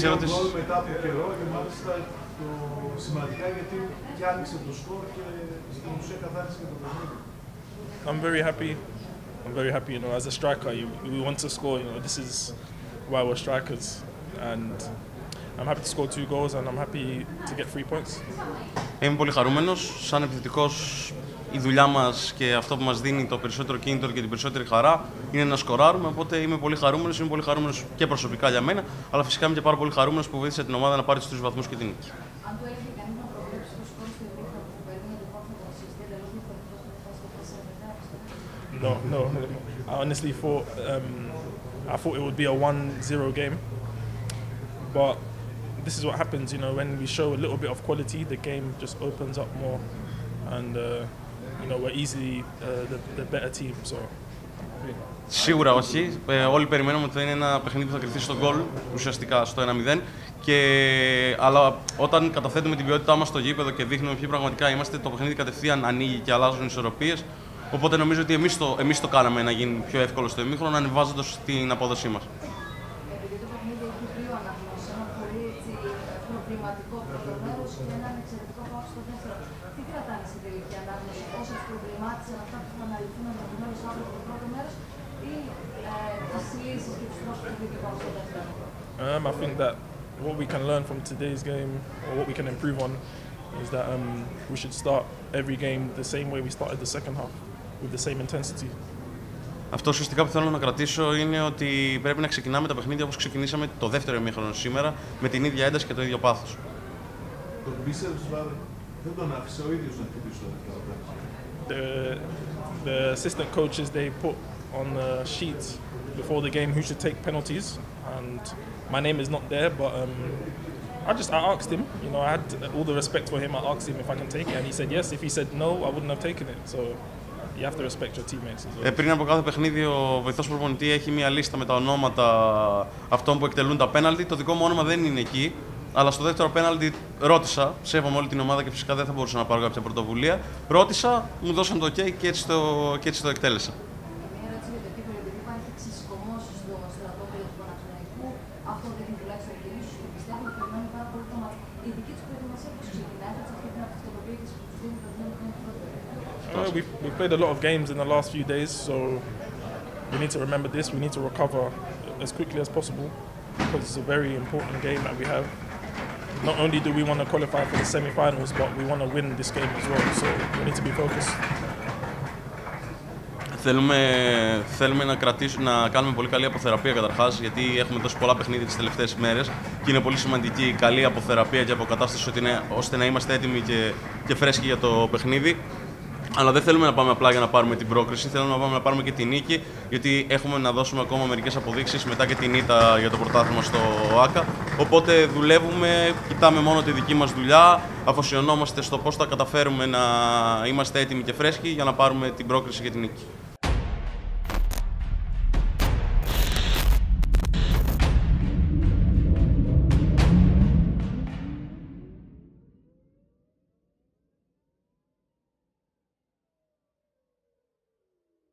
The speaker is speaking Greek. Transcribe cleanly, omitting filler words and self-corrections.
Επόμενη ερώτηση. Γκολ μετά από καιρό και μάλιστα το σημαντικά γιατί και άνοιξε το σκορ και στην ουσία καθάρισε και το παιχνίδι. I'm very happy. I'm very happy, you know, as a striker, we want to score, you know, this is why we're strikers. And I'm happy to score 2 goals and I'm happy to get 3 points. Είμαι πολύ χαρούμενος. Σαν επιθετικός, η δουλειά μας και αυτό που μας δίνει το περισσότερο κίνητρο και την περισσότερη χαρά είναι να σκοράρουμε. Οπότε είμαι πολύ χαρούμενος. Είμαι πολύ χαρούμενος και προσωπικά για μένα, αλλά φυσικά είμαι και πάρα πολύ χαρούμενος που βοήθησε την ομάδα να πάρει τους 3 βαθμούς και την νίκη. Αν το έχει κανεί να προβλέψει το σκορ στο ημίχρονο που παίρνει το πόθο το ασιστή, εντελώς διαφορετικός με το φάση μετά. No. I honestly thought it would be a 1-0 game, but this is what happens, you know, when we show a little bit of quality, the game just opens up more, and you know, we're easily the better team. So. Σίγουρα όχι. Όλοι περιμένουμε ότι θα είναι ένα παιχνίδι που θα κρυφθεί στο γκολ, ουσιαστικά στο 1-0. Αλλά όταν καταθέτουμε την ποιότητά μας στο γήπεδο και δείχνουμε ποιοι πραγματικά είμαστε, το παιχνίδι κατευθείαν ανοίγει και αλλάζουν ισορροπίες. Οπότε νομίζω ότι εμείς το κάναμε να γίνει πιο εύκολο στο ημίχρονο, ανεβάζοντας την απόδοσή μας. Επειδή το παιχνίδι έχει 2 αναγνώσεις, ένα πολύ προβληματικό πρώτο μέρος και έναν εξαιρετικό φάουλ στο δεύτερο. Τι κρατάνε στην τελική ανάγνωση, όσες προβλημάτισαν αυτά που θα αναλυθούν ενδεχομένως αύριο το πρώτο μέρος ή τις λύσεις και τους τρόπους που δείχνουν στο δεύτερο? I think that what we can learn from today's game, or what we can improve on, is that we should start every game the same way we started the second half, with the same intensity. Αυτό ουσιαστικά που θέλω να κρατήσω είναι ότι πρέπει να ξεκινάμε τα παιχνίδια όπως ξεκινήσαμε το δεύτερο ημίχρονο σήμερα, με την ίδια ένταση και το ίδιο πάθος. Τον Μπίσεβς δεν τον άφησε ο ίδιος να χτυπήσει το δεύτερο. The assistant coaches, they put on the sheets before the game who should take penalties, and my name is not there, but I asked him, you know, I had all the respect for him. I asked him if I can take it, and he said yes. If he said no, I wouldn't have taken it. So you have to respect your teammates as well. Πριν από κάθε παιχνίδι, ο βοηθός προπονητή έχει μια λίστα με τα ονόματα αυτών που εκτελούν τα πέναλτι. Το δικό μου όνομα δεν είναι εκεί, αλλά στο δεύτερο πέναλτι ρώτησα, σέβομαι όλη την ομάδα και φυσικά δεν θα μπορούσα να πάρω κάποια πρωτοβουλία. Ρώτησα, μου δώσαν το OK και έτσι το εκτέλεσα. Μια ερώτηση για το κύπελλο, επειδή υπάρχει ξεσηκωμός στο στρατόπεδο του Παναθηναϊκού, αυτό δείχνει τουλάχιστον και ίσως και πιστεύω ότι περιμένουν πάρα πολύ το μάτι. Η δική τους προετοιμασία πώς ξεκινάει, θα αυτή την αυτοματοποιία και στους δίνουν περιμένουν την πρώτη. We've played a lot of games in the last few days, so we need to remember this. We need to recover as quickly as possible because it's a very important game that we have. Not only do we want to qualify for the semi-finals, but we want to win this game as well. So we need to be focused. Θέλουμε να κάνουμε πολύ καλή αποθεραπεία καταρχάς, γιατί έχουμε δώσει πολλά παιχνίδια τις τελευταίες μέρες και είναι πολύ σημαντική η καλή αποθεραπεία και αποκατάσταση ώστε να είμαστε έτοιμοι και φρέσκοι για το παιχνίδι. Αλλά δεν θέλουμε να πάμε απλά για να πάρουμε την πρόκριση, θέλουμε να πάμε να πάρουμε και την νίκη, γιατί έχουμε να δώσουμε ακόμα μερικές αποδείξεις μετά και την ήττα για το πρωτάθλημα στο ΆΚΑ. Οπότε δουλεύουμε, κοιτάμε μόνο τη δική μας δουλειά, αφοσιωνόμαστε στο πώς θα καταφέρουμε να είμαστε έτοιμοι και φρέσκοι για να πάρουμε την πρόκριση και την νίκη.